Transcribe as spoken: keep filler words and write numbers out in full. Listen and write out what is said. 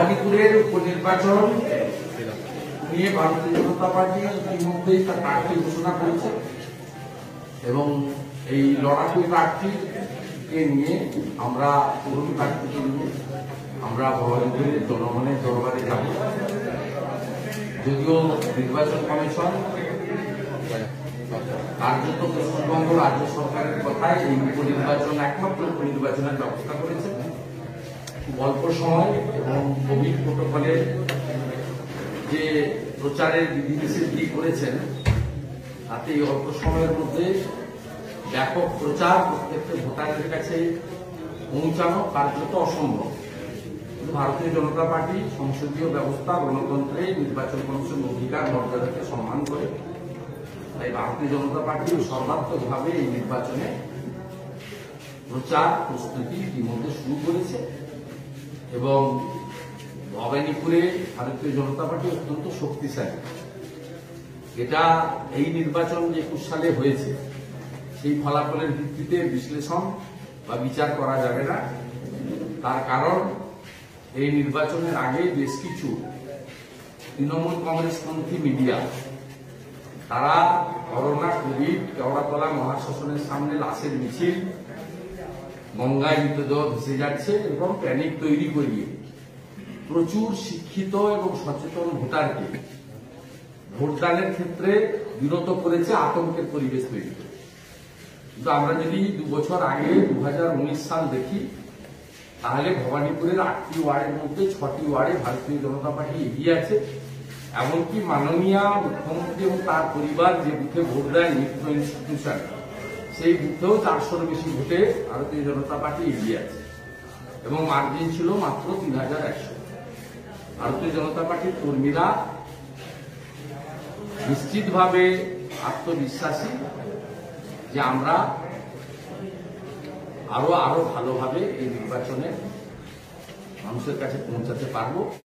ভবানীপুরের উপনির্বাচন নিয়ে ভারতীয় জনতা পার্টি ইতিমধ্যেই তার প্রার্থী ঘোষণা করেছে এবং এই লড়াকু প্রার্থীকে নিয়ে আমরা তরুণ প্রার্থীকে নিয়ে আমরা ভবানীপুরের জনগণের দরবারে যাব। যদিও নির্বাচন কমিশন কার্যত পশ্চিমবঙ্গ রাজ্য সরকারের কথায় এই উপনির্বাচন একমাত্র উপনির্বাচনের ব্যবস্থা করেছে, অল্প সময় এবং কোভিড প্রোটোকলের যে প্রচারের বিধিনিষেধ করেছেন তাতে এই অল্প সময়ের মধ্যে ব্যাপক প্রচার প্রত্যেকটা ভোটারের কাছে পৌঁছানো কার্যত অসম্ভব। ভারতীয় জনতা পার্টি সংসদীয় ব্যবস্থা, গণতন্ত্রে নির্বাচন কমিশন অধিকার মর্যাদাকে সম্মান করে, তাই ভারতীয় জনতা পার্টি সর্বাত্মকভাবে এই নির্বাচনে প্রচার প্রস্তুতি ইতিমধ্যে শুরু করেছে এবং ভবানীপুরে ভারতীয় জনতা পার্টি অত্যন্ত শক্তিশালী। এটা এই নির্বাচন যে একুশ সালে হয়েছে সেই ফলাফলের ভিত্তিতে বিশ্লেষণ বা বিচার করা যাবে না। তার কারণ এই নির্বাচনের আগে বেশ কিছু তৃণমূল কংগ্রেসপন্থী মিডিয়া তারা করোনা, কোভিড, কেওড়াতলা মহাশ্মশানের সামনে লাশের মিছিল, গঙ্গায় মৃতদেহ ভেসে যাচ্ছে এবং প্যানিক তৈরি করিয়ে প্রচুর শিক্ষিত এবং সচেতন ভোটারকে ভোটদানের ক্ষেত্রে বিরত করেছে, আতঙ্কের পরিবেশ তৈরি করে। কিন্তু আমরা যদি দু বছর আগে দু হাজার উনিশ সাল দেখি তাহলে ভবানীপুরের আটটি ওয়ার্ডের মধ্যে ছটি ওয়ার্ডে ভারতীয় জনতা পার্টি এগিয়ে আছে। এমনকি মাননীয় মুখ্যমন্ত্রী এবং তার পরিবার যে বুথে ভোট দেয় মিত্র ইনস্টিটিউশন, সেই বুথেও চারশোর বেশি ভোটে ভারতীয় জনতা পার্টি এগিয়ে আছে এবং মার্জিন ছিল মাত্র তিন হাজার একশো। ভারতীয় জনতা পার্টির কর্মীরা নিশ্চিতভাবে আত্মবিশ্বাসী যে আমরা আরো আরো ভালোভাবে এই নির্বাচনে মানুষের কাছে পৌঁছাতে পারবো।